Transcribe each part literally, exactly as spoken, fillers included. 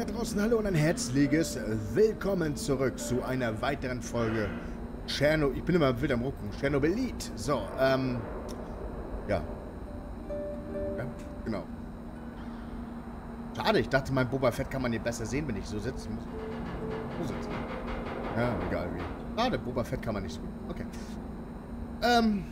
draußen, hallo und ein herzliches Willkommen zurück zu einer weiteren Folge Tschernobyl. Ich bin immer wieder am Rucken. Tschernobylit. So, ähm. Ja. Ja, genau. Schade, ich dachte, mein Boba Fett kann man hier besser sehen, wenn ich so sitzen muss. So sitzen. Ja, egal wie. Schade, Boba Fett kann man nicht so gut. Okay. Ähm.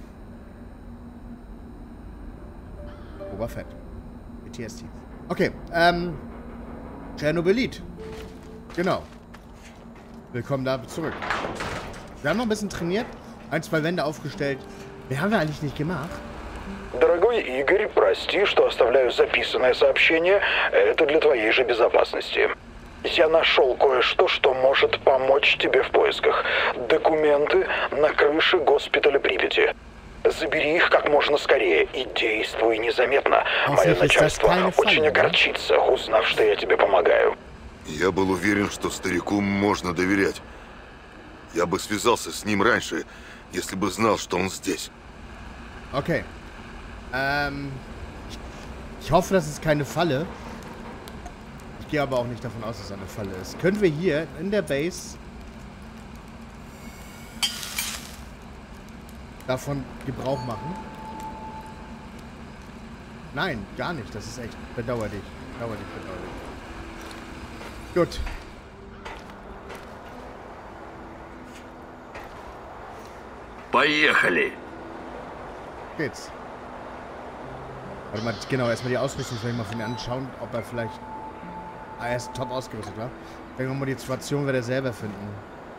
Boba Fett. P T S D. Okay, ähm. Tschernobylit. Genau. Willkommen da zurück. Wir haben noch ein bisschen trainiert. Ein, zwei Wände aufgestellt. Mehr haben wir eigentlich nicht gemacht. Дорогой Игорь, прости, что оставляю записанное сообщение. Это для твоей же безопасности. Я нашел кое-что, что может помочь тебе в поисках. Документы на крыше госпиталя Припяти. Забери их как можно скорее и действуй незаметно. Мое начальство очень огорчится, узнав, что я тебе помогаю. Я был уверен, что старику можно доверять. Я бы связался с ним раньше, если бы знал, что он здесь. Okay. Ähm. Ich hoffe, das ist keine Falle. Ich gehe aber auch nicht davon aus, dass es eine Falle ist. Können wir hier in der Base davon Gebrauch machen? Nein, gar nicht. Das ist echt bedauerlich. Bedauerlich, bedauerlich. Gut. Поехали! Geht's. Warte mal, genau, erstmal die Ausrüstung vielleicht mal von mir anschauen, ob er vielleicht... Ah, er ist top ausgerüstet, wa? Wenn wir mal die Situation wird er selber finden.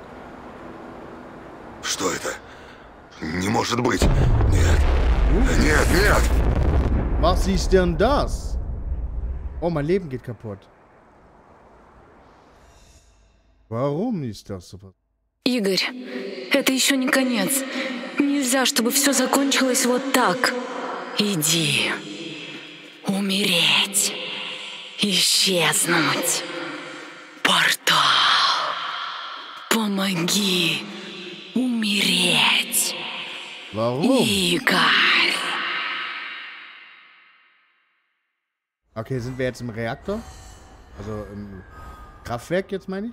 Что это? Не может быть! Нет! Нет, нет! Was ist denn das? Oh, mein Leben geht kaputt. Warum ist das so? Игорь, это еще не конец. Нельзя, чтобы все закончилось вот так. Иди. Умереть. Исчезнуть. Портал. Помоги умереть. Warum? Игорь. Okay, sind wir jetzt im Reaktor? Also im Kraftwerk jetzt, meine ich?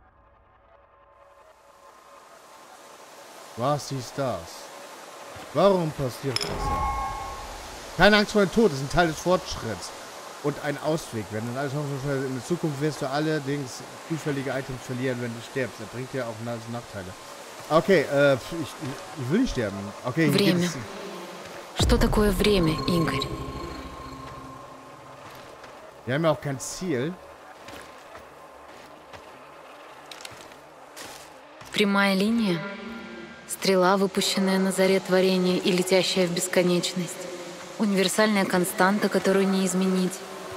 Was ist das? Warum passiert das? Keine Angst vor dem Tod, das ist ein Teil des Fortschritts. Und ein Ausweg. Wenn dann alles hoffentlich in der Zukunft wirst du allerdings zufällige Items verlieren, wenn du stirbst. Das bringt dir auch Nachteile. Okay, äh, ich, ich will nicht sterben. Okay, Время. Что такое время, Игорь? Wir haben ja auch kein Ziel. Прямая линия. Стрела, выпущенная на заре творения и летящая в бесконечность. Универсальная константа, которую не изменить.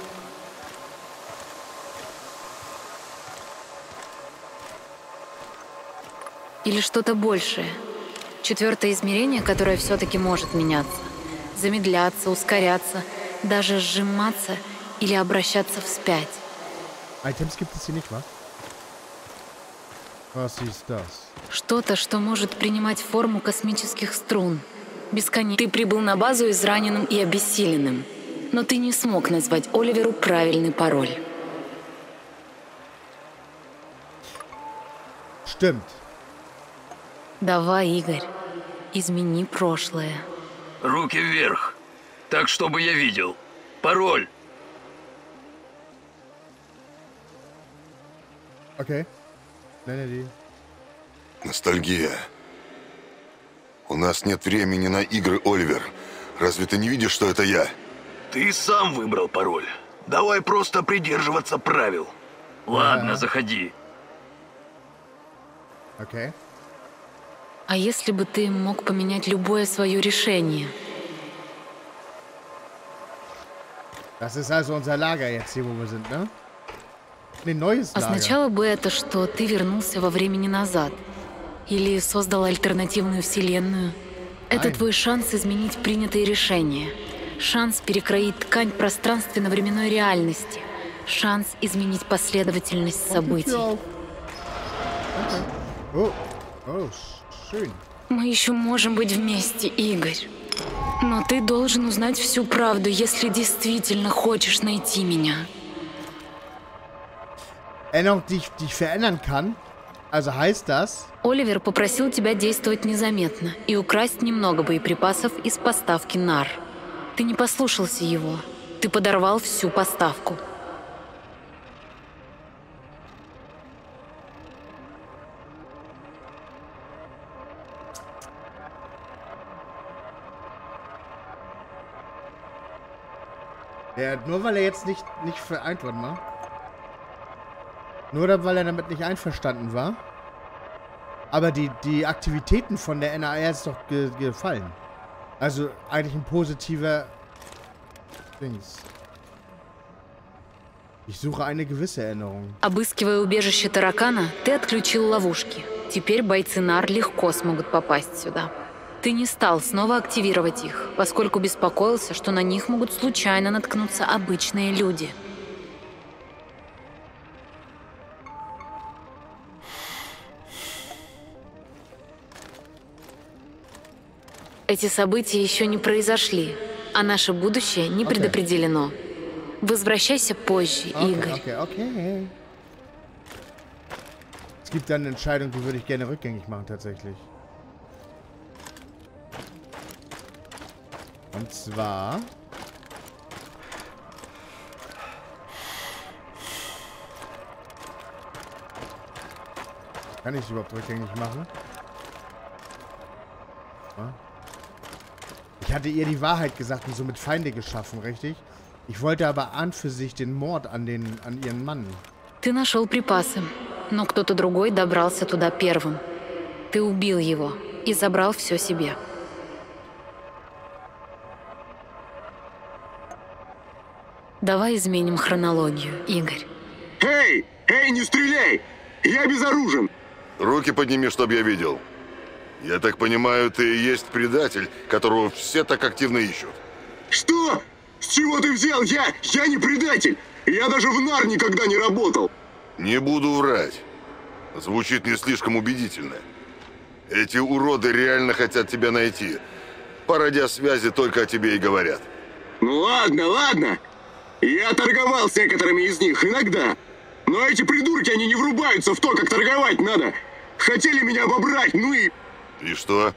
Или что-то большее. Четвертое измерение, которое все-таки может меняться. Замедляться, ускоряться, даже сжиматься или обращаться вспять. Items gibt es hier nicht, wa? Was ist das? Что-то, что может принимать форму космических струн. Бесконечно. Ты прибыл на базу израненным и обессиленным. Но ты не смог назвать Оливеру правильный пароль. Stimmt. Давай, Игорь, измени прошлое. Руки вверх, так чтобы я видел. Пароль. Okay. Nenne die. Ностальгия. У нас нет времени на игры, Оливер. Разве ты не видишь, что это я? Ты сам выбрал пароль. Давай просто придерживаться правил. Ладно, Ага. заходи. Okay. А если бы ты мог поменять любое свое решение? Das ist also unser Lager jetzt hier, wo wir sind, ne? Ne, neues Lager. Означало бы это, что ты вернулся во времени назад? Или создал альтернативную вселенную? Это Ай. твой шанс изменить принятые решения. Шанс перекроить ткань пространственно-временной реальности. Шанс изменить последовательность событий. Okay. Oh, oh, schön. Мы еще можем быть вместе, Игорь. Но ты должен узнать всю правду, если действительно хочешь найти меня. Erinnerung, die ich, die ich verändern kann. Also heißt das... Оливер попросил тебя действовать незаметно и украсть немного боеприпасов из поставки НАР. Ты не послушался его. Ты подорвал всю поставку. Ja, nur weil er jetzt nicht, nicht vereint worden war. Nur weil er damit nicht einverstanden war. Aber die, die Aktivitäten von der N A R ist doch ge gefallen. Also eigentlich ein positiver Dings. Ich suche eine gewisse Erinnerung. Обыскивая убежище таракана, ты отключил ловушки. Теперь бойцы НАР легко смогут попасть сюда. Ты не стал снова активировать их, поскольку беспокоился, что на них могут случайно наткнуться обычные люди. Эти события еще не произошли, а наше будущее не Okay. предопределено. Возвращайся позже, Okay, Игорь. okay, okay. Es gibt dann eine Entscheidung, die würde ich gerne rückgängig machen, tatsächlich. Und zwar... Kann ich es überhaupt rückgängig machen? Ja. Ich hatte ihr die Wahrheit gesagt und somit Feinde geschaffen, richtig? Ich wollte aber an für sich den Mord an, den, an ihren Mann. Ты нашел припасы, но кто-то другой добрался туда первым. Ты убил его и забрал все себе. Давай изменим хронологию, Игорь. Эй! Эй, не стреляй! Я безоружен! Руки подними, чтобы я видел. Я так понимаю, ты и есть предатель, которого все так активно ищут. Что? С чего ты взял? Я... Я не предатель! Я даже в НАР никогда не работал! Не буду врать. Звучит не слишком убедительно. Эти уроды реально хотят тебя найти. По радиосвязи только о тебе и говорят. Ну ладно, ладно! Я торговал с некоторыми из них иногда. Но эти придурки, они не врубаются в то, как торговать надо. Хотели меня обобрать, ну и... И что?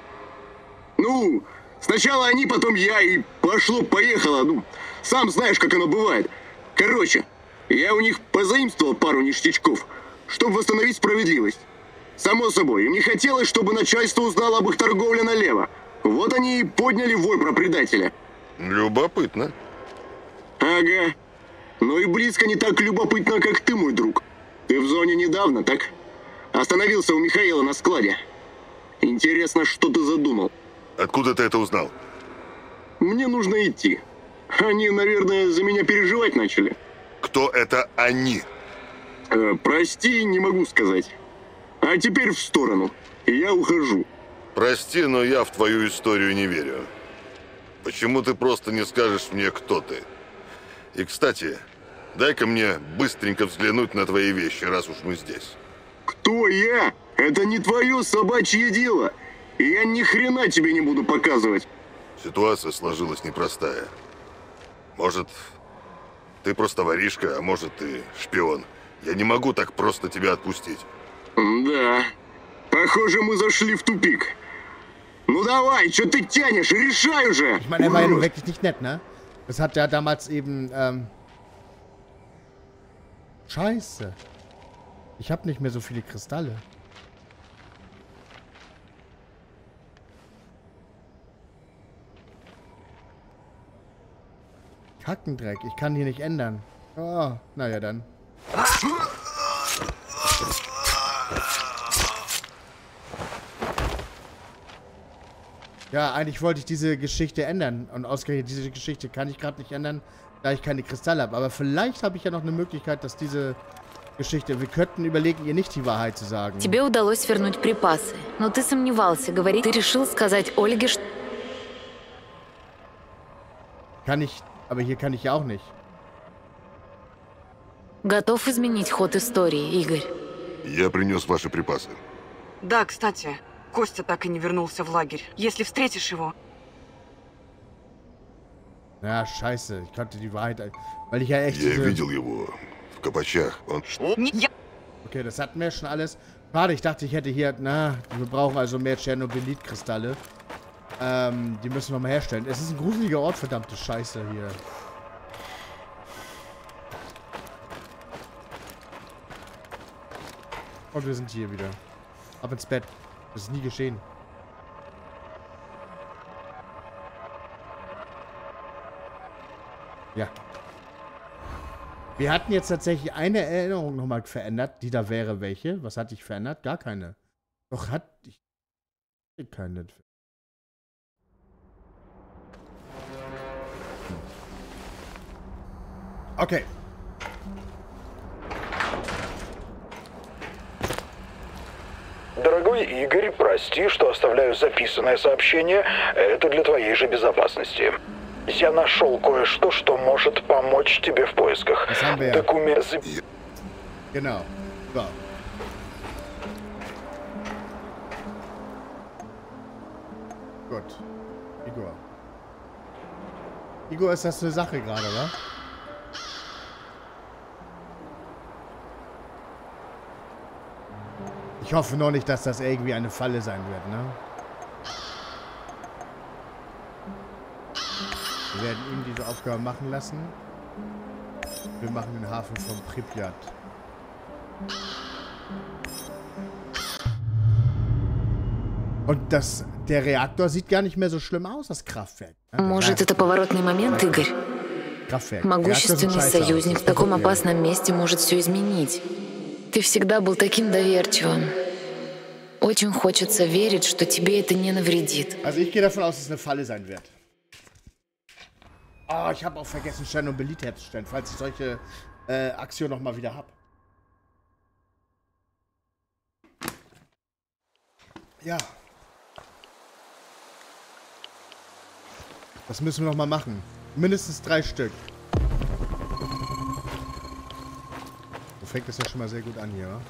Ну, сначала они, потом я, и пошло-поехало. Ну, сам знаешь, как оно бывает. Короче, я у них позаимствовал пару ништячков, чтобы восстановить справедливость. Само собой, им не хотелось, чтобы начальство узнало об их торговле налево. Вот они и подняли вой про предателя. Любопытно. Ага. Но и близко не так любопытно, как ты, мой друг. Ты в зоне недавно, так? Остановился у Михаила на складе. Интересно, что ты задумал? Откуда ты это узнал? Мне нужно идти. Они, наверное, за меня переживать начали. Кто это они? Э, прости, не могу сказать. А теперь в сторону. Я ухожу. Прости, но я в твою историю не верю. Почему ты просто не скажешь мне, кто ты? И, кстати, дай-ка мне быстренько взглянуть на твои вещи, раз уж мы здесь. Кто я? Это не твое собачье дело. И я ни хрена тебе не буду показывать. Ситуация сложилась непростая. Может, ты просто воришка, а может, ты шпион. Я не могу так просто тебя отпустить. Да. Похоже, мы зашли в тупик. Ну давай, что ты тянешь? Решай уже! Ich meine, er war ja nun wirklich nicht nett, ne? Das hat ja damals eben, ähm... Scheiße. Ich habe nicht mehr so viele Kristalle. Kackendreck, ich kann hier nicht ändern. Oh, naja dann. Ja, eigentlich wollte ich diese Geschichte ändern. Und ausgerechnet diese Geschichte kann ich gerade nicht ändern, da ich keine Kristalle habe. Aber vielleicht habe ich ja noch eine Möglichkeit, dass diese Geschichte... Wir könnten überlegen, ihr nicht die Wahrheit zu sagen. Тебе удалось вернуть припасы, но ты сомневался, говорить. Ты решил сказать Ольге, что... Kann ich... Aber hier kann ich ja auch nicht. Готов изменить ход истории, Игорь. Я принес ваши припасы. Да, кстати, Костя так и не вернулся в лагерь. Если встретишь его... Ja, scheiße. Ich konnte die Wahrheit... Weil ich ja echt Я diese... видел его в в Копачах. Он... Не я. Okay, das hatten wir schon alles. Schade, ich dachte, ich hätte hier... Na, wir brauchen also mehr Tschernobylit-Kristalle. Ähm, die müssen wir mal herstellen. Es ist ein gruseliger Ort, verdammte Scheiße hier. Und wir sind hier wieder. Ab ins Bett. Das ist nie geschehen. Ja. Wir hatten jetzt tatsächlich eine Erinnerung nochmal verändert, die da wäre welche. Was hatte ich verändert? Gar keine. Doch hat ich keine. Hm. Okay. Дорогой Игорь, прости, что оставляю записанное сообщение. Это для твоей же безопасности. Я нашел кое-что, что может помочь тебе в поисках. Документ... Genau. So. Gut. Igor. Igor, ist das eine Sache gerade, oder? Ich hoffe noch nicht, dass das irgendwie eine Falle sein wird, ne? Wir werden ihm diese Aufgabe machen lassen. Wir machen den Hafen von Pripyat. Und das, der Reaktor sieht gar nicht mehr so schlimm aus, das Kraftwerk. Может, это поворотный момент, Игорь? Kraftwerk. Могущественный союзник в таком опасном месте может все изменить. Ты всегда был таким доверчивым. Очень хочется верить, что тебе это не навредит. Also ich gehe davon aus, dass es eine Falle sein wird. Oh, ich habe auch vergessen, Tschernobylit herzustellen, falls ich solche äh, Aktionen nochmal wieder habe. Ja. Das müssen wir nochmal machen. Mindestens drei Stück. So fängt es ja schon mal sehr gut an hier, wa?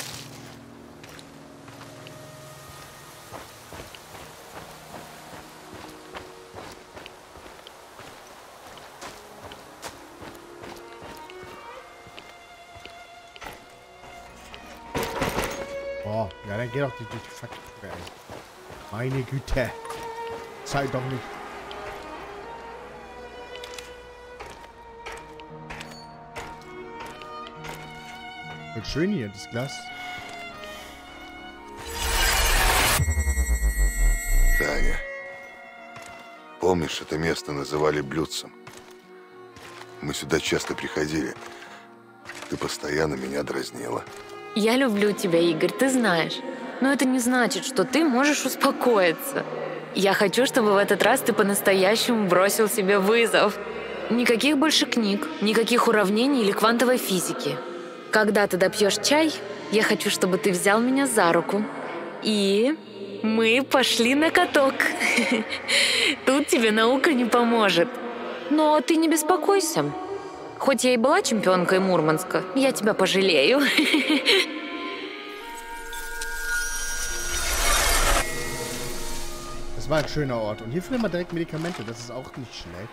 Oh, ja, dann geh doch durch die fucking Tür, ey. Meine Güte. Sei doch nicht. Wird schön hier, das Glas. Таня, помнишь, это место называли блюдцем? Мы сюда часто приходили. Ты постоянно меня дразнила. Я люблю тебя, Игорь, ты знаешь. Но это не значит, что ты можешь успокоиться. Я хочу, чтобы в этот раз ты по-настоящему бросил себе вызов. Никаких больше книг, никаких уравнений или квантовой физики. Когда ты допьешь чай, я хочу, чтобы ты взял меня за руку. И мы пошли на каток. Тут тебе наука не поможет. Но ты не беспокойся. Хоть я и была чемпионкой Мурманска, я тебя пожалею. Das war ein schöner Ort. Und hier findet man direkt Medikamente. Das ist auch nicht schlecht.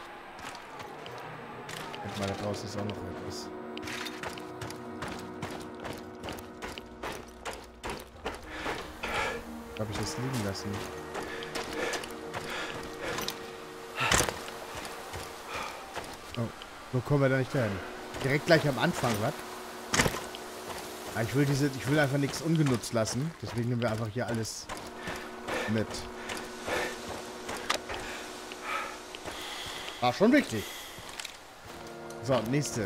Guck mal, da draußen ist auch noch etwas. Habe ich das liegen lassen? Oh, wo kommen wir da nicht hin? Direkt gleich am Anfang, was? Ah, ich will diese, ich will einfach nichts ungenutzt lassen. Deswegen nehmen wir einfach hier alles mit. War schon wichtig. So, nächste.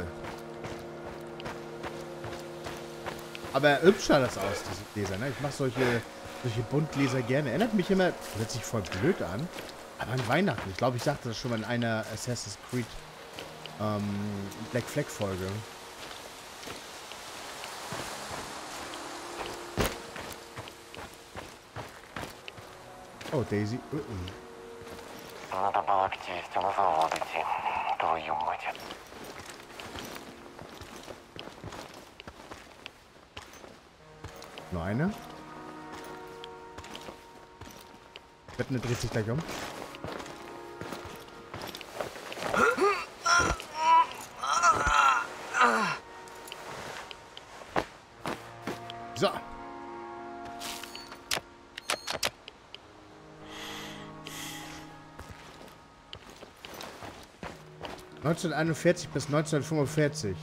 Aber hübsch sah das aus, diese Gläser, ne? Ich mache solche, solche Buntgläser gerne. Erinnert mich immer, hört sich voll blöd an, aber an Weihnachten. Ich glaube, ich sagte das schon mal in einer Assassin's Creed ähm, Black Flag Folge. Oh, Daisy. Uh -uh. Надо было к тестю на завод идти. Твою мать. Nur eine. Wetten, dreht sich gleich um. So. neunzehnhunderteinundvierzig bis neunzehnhundertfünfundvierzig.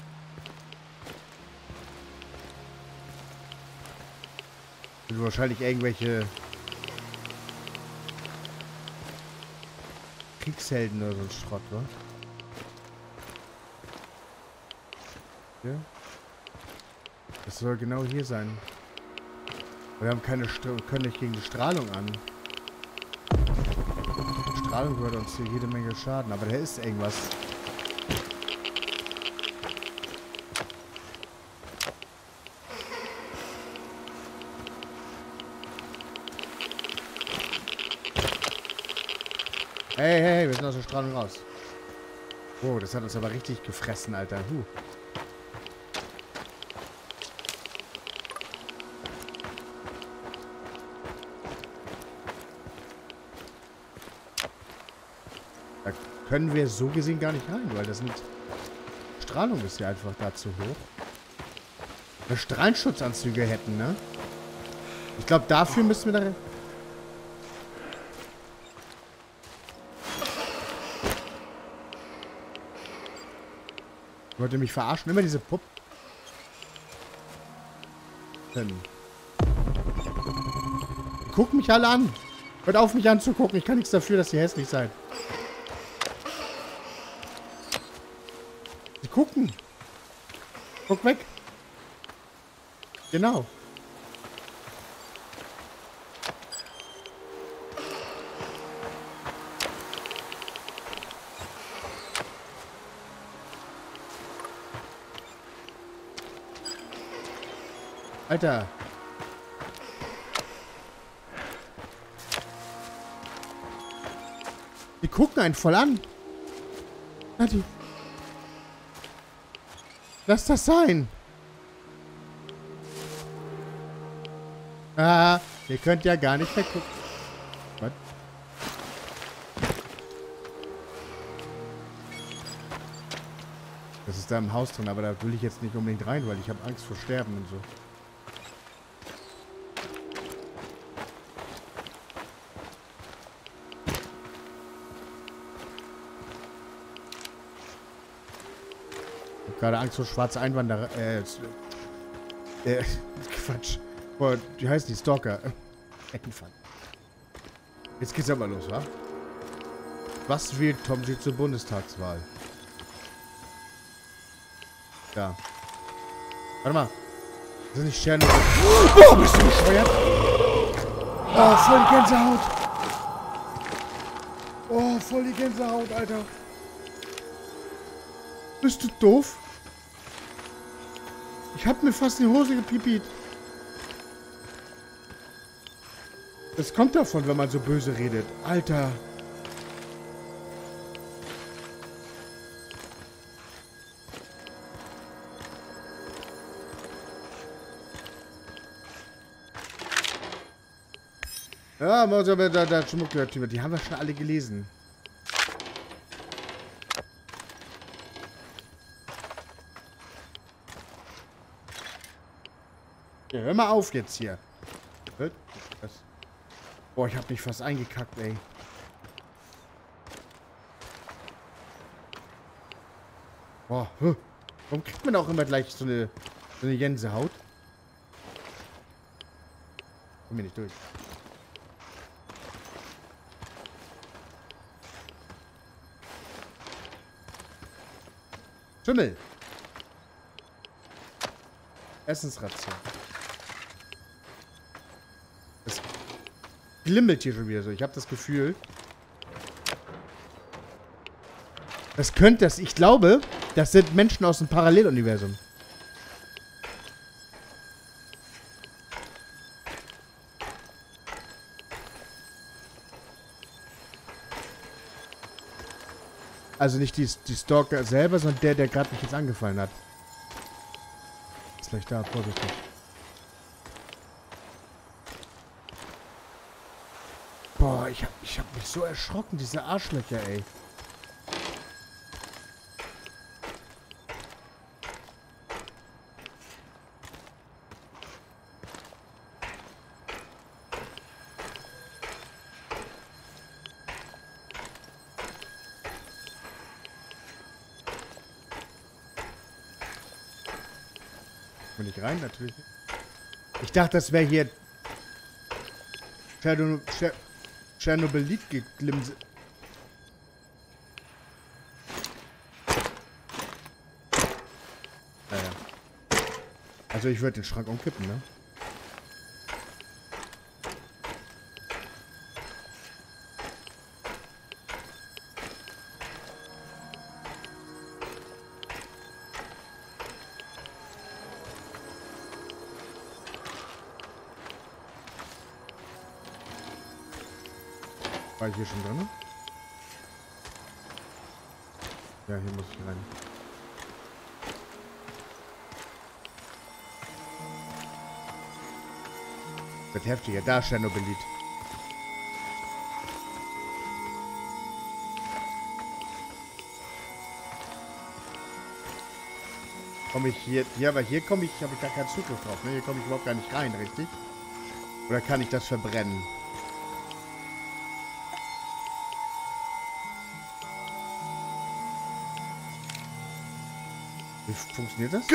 Sind wahrscheinlich irgendwelche Kriegshelden oder so ein Schrott, wa? Ja. Das soll genau hier sein. Wir haben keine Stra können nicht gegen die Strahlung an. Die Strahlung würde uns hier jede Menge schaden, aber da ist irgendwas. Hey, hey, hey, wir sind aus der Strahlung raus. Oh, das hat uns aber richtig gefressen, Alter. Huh. Da können wir so gesehen gar nicht rein, weil das sind... Strahlung ist ja einfach da zu hoch. Wir Strahlenschutzanzüge hätten, ne? Ich glaube, dafür müssen wir da... Wollt ihr mich verarschen? Immer diese Puppen. Die gucken mich alle an. Hört auf, mich anzugucken. Ich kann nichts dafür, dass sie hässlich seid. Sie gucken. Guck weg. Genau. Alter. Die gucken einen voll an. Na, die... Lass das sein. Ah, ihr könnt ja gar nicht weggucken. Was? Das ist da im Haus drin, aber da will ich jetzt nicht unbedingt rein, weil ich habe Angst vor Sterben und so. Gerade Angst vor schwarze Einwanderer. Äh, äh, Quatsch. Boah, wie heißt die? Stalker. Eckenfang. Jetzt geht's aber los, wa? Was wählt Tom G zur Bundestagswahl? Ja. Warte mal. Das sind nicht Sterne. Oh, bist du bescheuert? Oh, voll die Gänsehaut. Oh, voll die Gänsehaut, Alter. Bist du doof? Ich hab mir fast in die Hose gepipiet. Das kommt davon, wenn man so böse redet. Alter. Ja, da, da, da, Schmuckleitümer, die haben wir schon alle gelesen. Ja, hör mal auf jetzt hier. Das. Boah, ich hab mich fast eingekackt, ey. Boah, huh. Warum kriegt man auch immer gleich so eine, so eine Gänsehaut? Komm mir nicht durch. Schimmel. Essensration. Es glimmelt hier schon wieder so. Ich habe das Gefühl. Das könnte das. Ich glaube, das sind Menschen aus dem Paralleluniversum. Also nicht die, die Stalker selber, sondern der, der gerade mich jetzt angefallen hat. Ist gleich da, vorsichtig. Boah, ich hab, ich hab mich so erschrocken, diese Arschlöcher, ey. Komm nicht rein, natürlich. Ich dachte, das wäre hier Tschernobylit-Geglimse. Naja. Also ich würde den Schrank umkippen, ne? War ich hier schon drin? Ja, hier muss ich rein. Wird heftiger. Da, Tschernobylit. Komme ich hier... Ja, aber hier komme ich... habe ich gar keinen Zugriff drauf. Ne? Hier komme ich überhaupt gar nicht rein, richtig? Oder kann ich das verbrennen? Wie funktioniert das?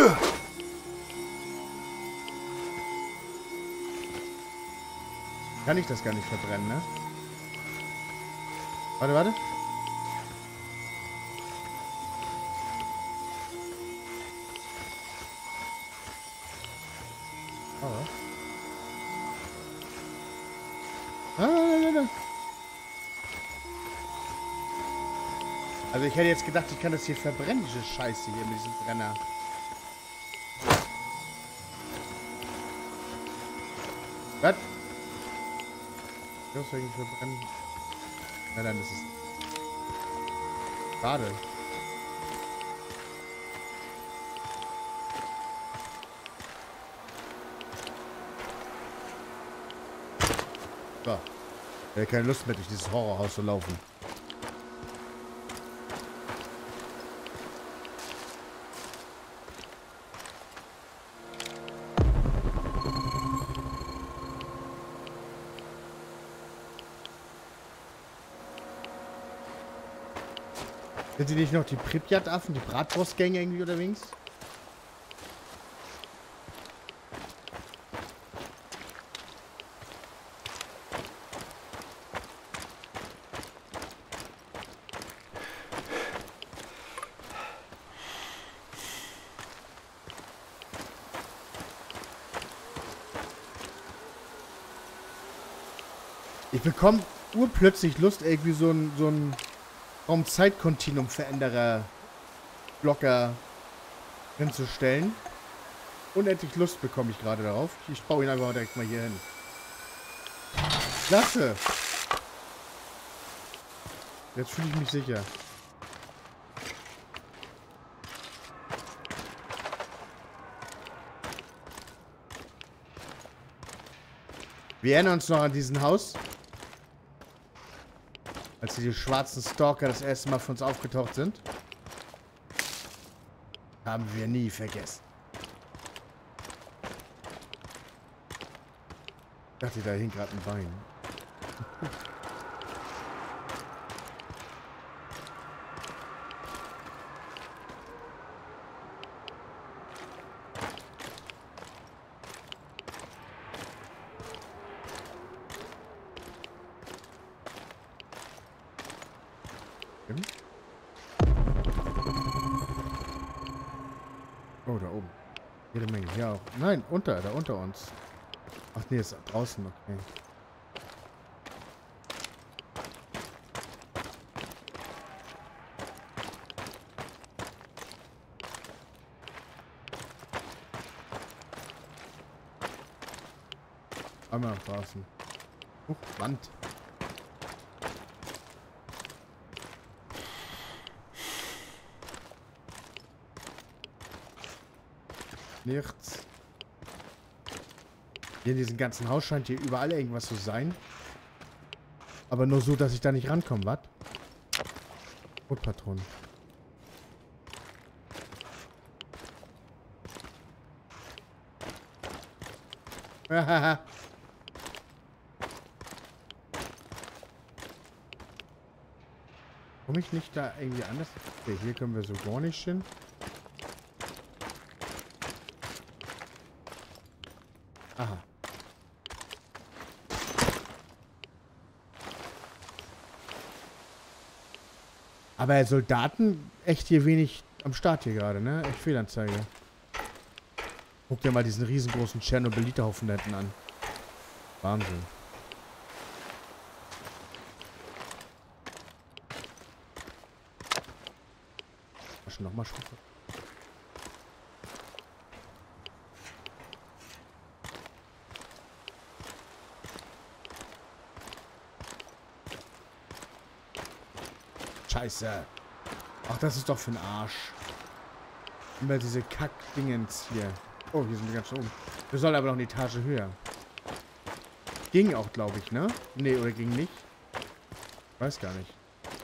Kann ich das gar nicht verbrennen, ne? Warte, warte. Oh. Ah, nein, nein, nein. Also ich hätte jetzt gedacht, ich kann das hier verbrennen, diese Scheiße hier mit diesem Brenner. Was? Ich muss eigentlich verbrennen. Nein, nein, das ist... Schade. So. Ich habe keine Lust mehr, durch dieses Horrorhaus zu laufen. Sind die nicht noch die Pripyat-Affen, die Bratwurstgänge irgendwie unterwegs? Ich bekomme urplötzlich Lust, irgendwie so ein, so ein Raum-Zeit-Kontinuum-Veränderer Blocker hinzustellen. Unendlich Lust bekomme ich gerade darauf. Ich baue ihn einfach direkt mal hier hin. Klasse! Jetzt fühle ich mich sicher. Wir erinnern uns noch an diesen Haus. Als diese schwarzen Stalker das erste Mal für uns aufgetaucht sind. Haben wir nie vergessen. Ich dachte, da hing gerade ein Bein. Oh, da oben. Jede Menge. Hier auch. Nein, unter, da unter uns. Ach nee, ist draußen, okay. Einmal draußen. Uh, Wand. Nichts. Hier in diesem ganzen Haus scheint hier überall irgendwas zu sein. Aber nur so, dass ich da nicht rankomme, was? Rotpatronen. Hahaha. Komme ich nicht da irgendwie anders? Okay, hier können wir so gar nicht hin. Aha. Aber Soldaten echt hier wenig am Start hier gerade, ne? Echt Fehlanzeige. Guck dir mal diesen riesengroßen Tschernobyliter-Haufen da hinten an. Wahnsinn. Nochmal Stufe. Scheiße. Ach, das ist doch für ein Arsch. Immer diese Kack-Dingens hier. Oh, hier sind wir ganz oben. Wir sollen aber noch eine Etage höher. Ging auch, glaube ich, ne? Ne, oder ging nicht? Weiß gar nicht.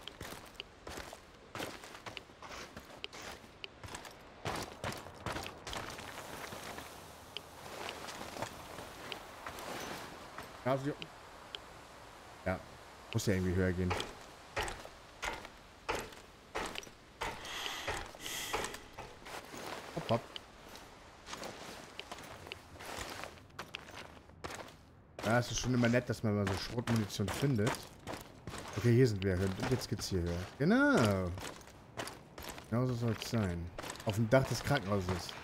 Ja, muss ja irgendwie höher gehen. Hopp, hopp. Ja, es ist schon immer nett, dass man mal so Schrotmunition findet. Okay, hier sind wir. Und jetzt geht's hier höher. Genau. Genau so soll es sein. Auf dem Dach des Krankenhauses.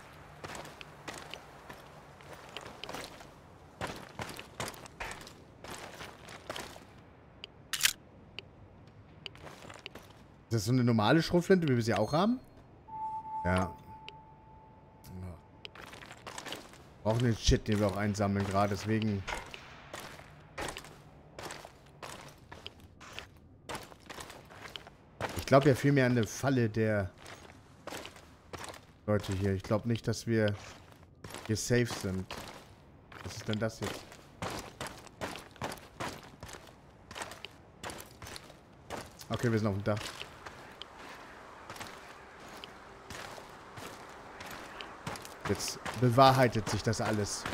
Ist das so eine normale Schrotflinte, wie wir sie auch haben? Ja. Brauchen den Shit, den wir auch einsammeln gerade, deswegen. Ich glaube ja vielmehr an eine Falle der Leute hier. Ich glaube nicht, dass wir hier safe sind. Was ist denn das jetzt? Okay, wir sind auf dem Dach. Jetzt bewahrheitet sich das alles.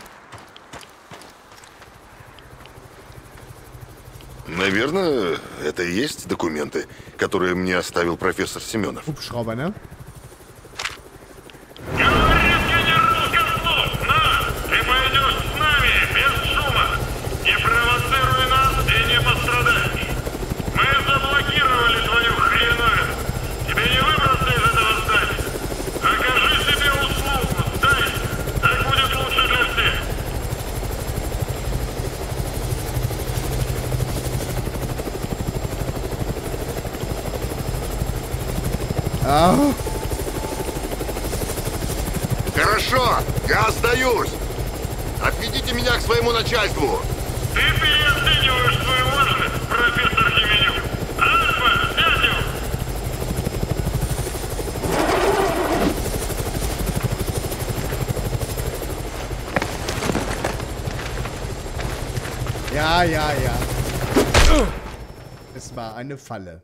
Наверное, это и есть документы, которые мне оставил профессор Семенов. Hubschrauber, ne? Говорит генерал Козлов! На! Ты пойдешь с нами, без шума! Не провоцируй нас и не пострадай! Мы заблокировали твою хреновину! Тебе не выбраться из этого здания! Окажи себе услугу! Дай! Так будет лучше для всех! Ау! Хорошо, я сдаюсь. Отведите меня к своему начальству. Ты переоцениваешь свою важность, профессор Хименюк! Альфа, взять его! Ja, ja, ja. Es war eine Falle.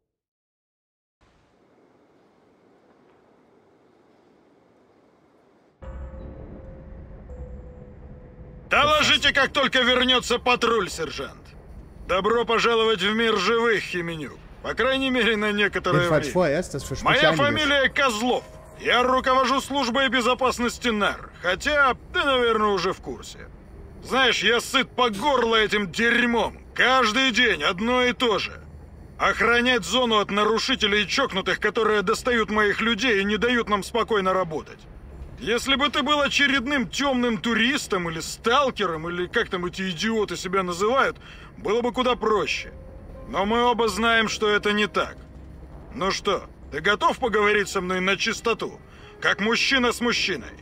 Доложите, как только вернется патруль, сержант. Добро пожаловать в мир живых, Хименюк. По крайней мере, на некоторое Jedenfalls время. vorerst, das verspricht Моя einiges. фамилия Козлов. Я руковожу службой безопасности НАР. Хотя, ты, наверное, уже в курсе. Знаешь, я сыт по горло этим дерьмом. Каждый день одно и то же. Охранять зону от нарушителей и чокнутых, которые достают моих людей и не дают нам спокойно работать. Если бы ты был очередным темным туристом или сталкером, или как там эти идиоты себя называют, было бы куда проще. Но мы оба знаем, что это не так. Ну что, ты готов поговорить со мной на чистоту? Как мужчина с мужчиной?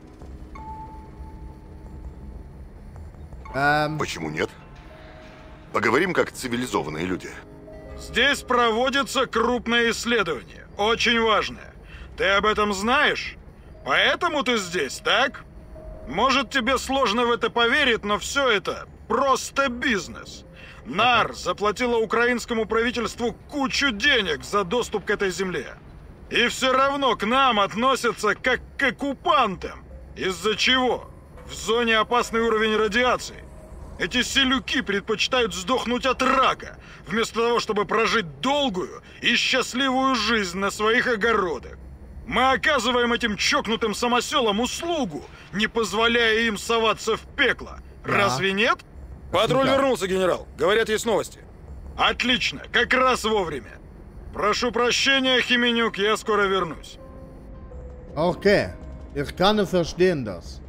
Ähm, Почему нет? Поговорим как цивилизованные люди. Здесь проводится крупное исследование. Очень важное. Ты об этом знаешь? Поэтому ты здесь, так? Может, тебе сложно в это поверить, но все это просто бизнес. НАР заплатила украинскому правительству кучу денег за доступ к этой земле. И все равно к нам относятся как к оккупантам. Из-за чего? В зоне опасный уровень радиации. Эти селюки предпочитают сдохнуть от рака, вместо того, чтобы прожить долгую и счастливую жизнь на своих огородах. Мы оказываем этим чокнутым самоселам услугу, не позволяя им соваться в пекло. Да. Разве нет? Патруль Да. вернулся, генерал. Говорят, есть новости. Отлично, как раз вовремя. Прошу прощения, Хименюк, я скоро вернусь. Okay. Ich kann verstehen das.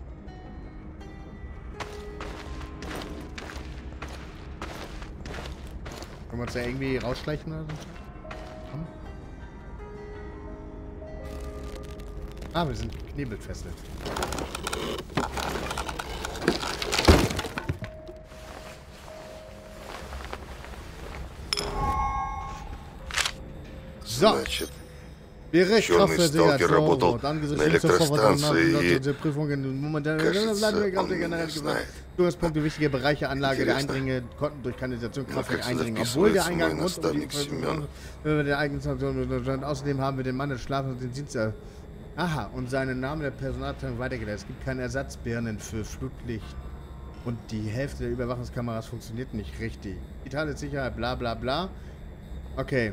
Können wir uns da irgendwie rausschleichen oder so? Komm. Ah, wir sind knebelfesselt. So. Значит, Bericht Черный Kraftwerk сталкер работал вот, angesichts на der электростанции и, der Prüfungen momentan кажется, он generell меня gesagt, знает. Führungspunkte, wichtige Bereiche, Anlage der Интересно. Eindringe konnten durch Kanalisation, Но Kraftwerk как eindringen, obwohl der записывается Eingang мой rund um die наставник Семен? äh, der eigenen außerdem haben wir den Mann des Schlafens und den Dienst äh, aha, und seinen Namen der Personalabteilung weitergeleitet. Es gibt keine Ersatzbirnen für Flutlicht und die Hälfte der Überwachungskameras funktioniert nicht richtig. Digitale Sicherheit, bla bla bla. Okay.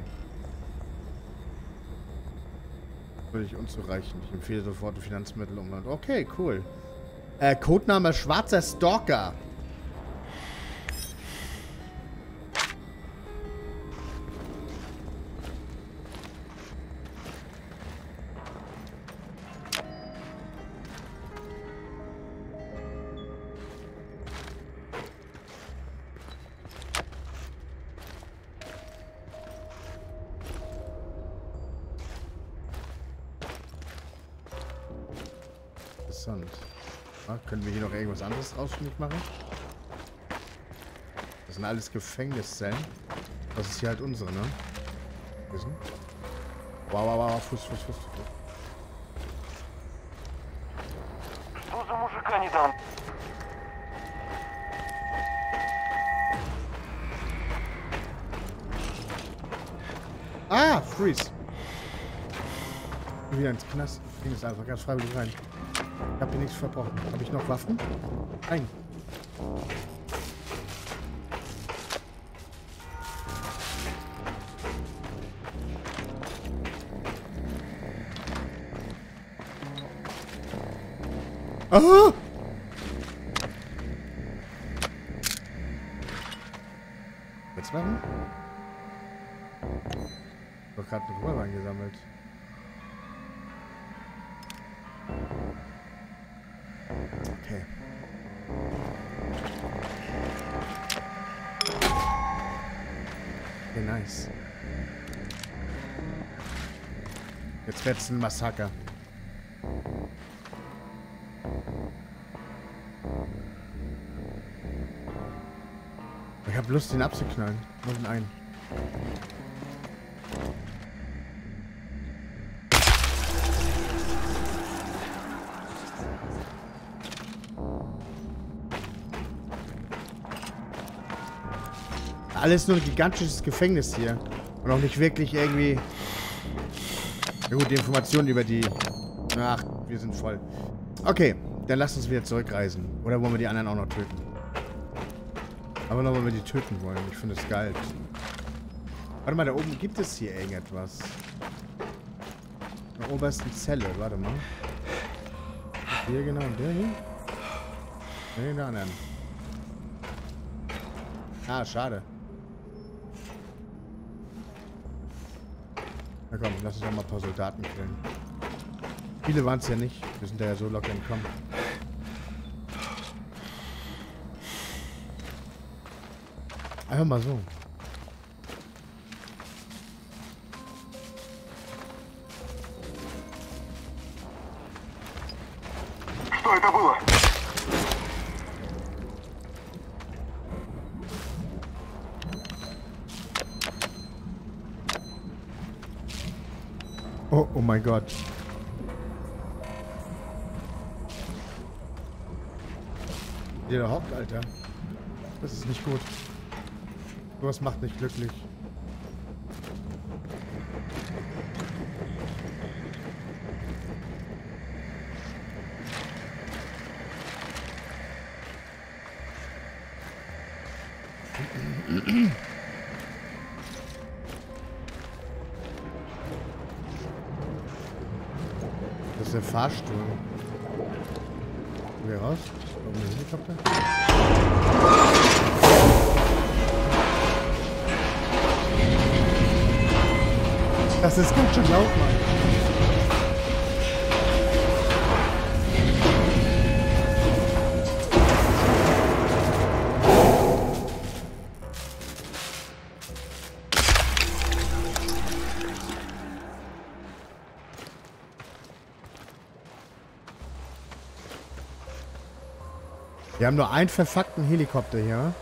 Völlig unzureichend. Ich empfehle sofort Finanzmittel um. Okay, cool. Äh, Codename Schwarzer Stalker. Interessant. Ah, können wir hier noch irgendwas anderes ausfindig machen? Das sind alles Gefängniszellen. Das ist hier halt unsere, ne? Wissen? Wow, wow, wow, Fuß, Fuß, Fuß, Fuß. Что за мужика недавно? Ah, Freeze. Wieder ins Knast. Ging es einfach ganz freiwillig rein. Ich hab hier nichts verbrochen. Habe ich noch Waffen? Nein. Ah! Jetzt machen? Ich hab gerade einen Revolver eingesammelt. Okay. Okay, nice. Jetzt wird's ein Massaker. Ich hab Lust, ihn abzuknallen. Nur den einen. Alles nur ein gigantisches Gefängnis hier. Und auch nicht wirklich irgendwie... Ja gut, die Informationen über die... Ach, wir sind voll. Okay, dann lasst uns wieder zurückreisen. Oder wollen wir die anderen auch noch töten? Aber noch, wenn wir die töten wollen. Ich finde es geil. Warte mal, da oben gibt es hier irgendetwas. In der obersten Zelle. Warte mal. Hier genau. Und der hier? Nee, der anderen. Ah, schade. Na komm, lass uns auch mal ein paar Soldaten killen. Viele waren es ja nicht. Wir sind da ja so locker entkommen. Einfach mal so. Что это было? Oh, oh mein Gott. Der Haupt, Alter. Das ist nicht gut. Sowas macht nicht glücklich. der Fahrstuhl. Geh raus. Oben der Helikopter. Das ist ganz schön laut, Mann. Wir haben nur einen verfuckten Helikopter hier.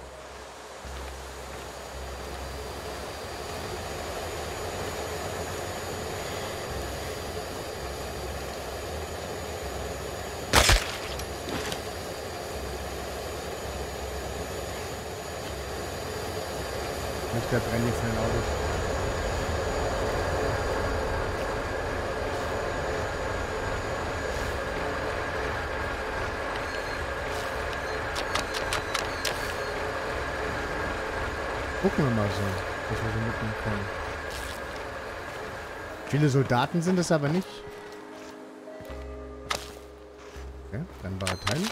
Nicht der Brenny von den Autos. Gucken wir mal so, dass wir so mitnehmen können. Viele Soldaten sind es aber nicht. Okay, brennbare Teile.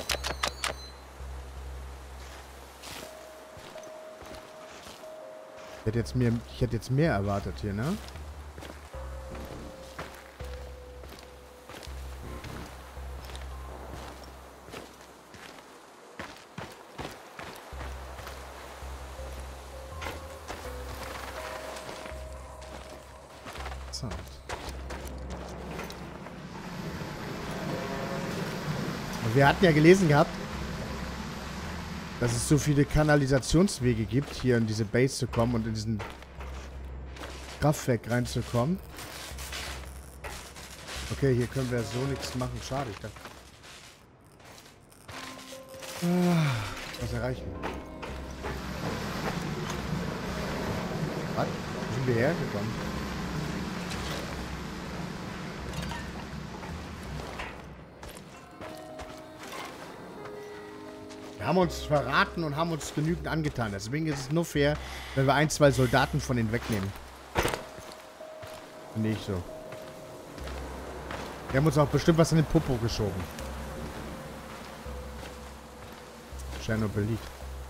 Ich hätte jetzt mehr, ich hätte jetzt mehr erwartet hier, ne? Wir hatten ja gelesen gehabt, dass es so viele Kanalisationswege gibt, hier in diese Base zu kommen und in diesen Kraftwerk reinzukommen. Okay, hier können wir so nichts machen. Schade, ich dachte. Ah, was erreichen? Was? Wo sind wir hergekommen? Wir haben uns verraten und haben uns genügend angetan. Deswegen ist es nur fair, wenn wir ein, zwei Soldaten von denen wegnehmen. Finde ich so. Wir haben uns auch bestimmt was in den Popo geschoben. Tschernobyl liegt.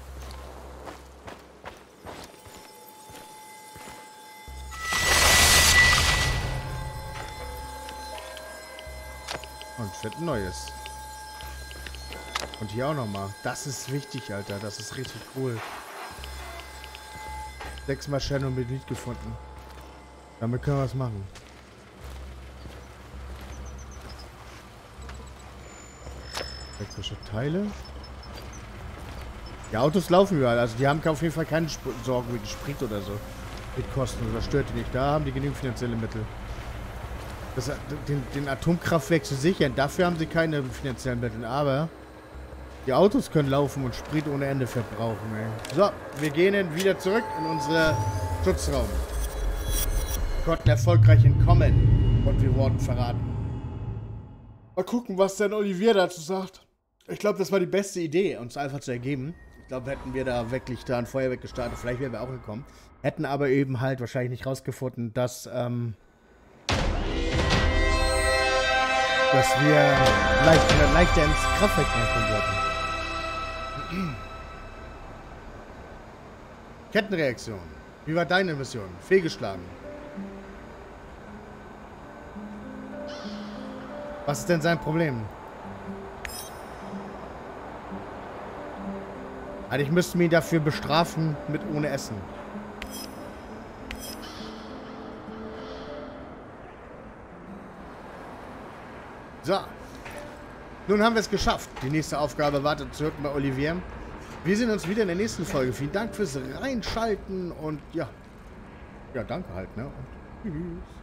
Und fett ein neues. Und hier auch nochmal. Das ist wichtig, Alter. Das ist richtig cool. Sechsmal Tschernobyl gefunden. Damit können wir was machen. Elektrische Teile. Die Autos laufen überall. Also die haben auf jeden Fall keine Sp Sorgen mit Sprit oder so. Mit Kosten. Das stört die nicht. Da haben die genügend finanzielle Mittel. Das, den, den Atomkraftwerk zu sichern, dafür haben sie keine finanziellen Mittel. Aber die Autos können laufen und Sprit ohne Ende verbrauchen, ey. So, wir gehen wieder zurück in unseren Schutzraum. Wir konnten erfolgreich entkommen und wir wurden verraten. Mal gucken, was denn Olivier dazu sagt. Ich glaube, das war die beste Idee, uns einfach zu ergeben. Ich glaube, hätten wir da wirklich da ein Feuerwerk gestartet, vielleicht wären wir auch gekommen. Hätten aber eben halt wahrscheinlich nicht rausgefunden, dass, ähm, dass wir leicht, leichter ins Kraftwerk reinkommen würden. Kettenreaktion. Wie war deine Mission? Fehlgeschlagen. Was ist denn sein Problem? Eigentlich müssten wir ihn dafür bestrafen mit ohne Essen. So. Nun haben wir es geschafft. Die nächste Aufgabe wartet zurück bei Olivier. Wir sehen uns wieder in der nächsten Folge. Vielen Dank fürs Reinschalten und ja. Ja, danke halt, ne? Und tschüss.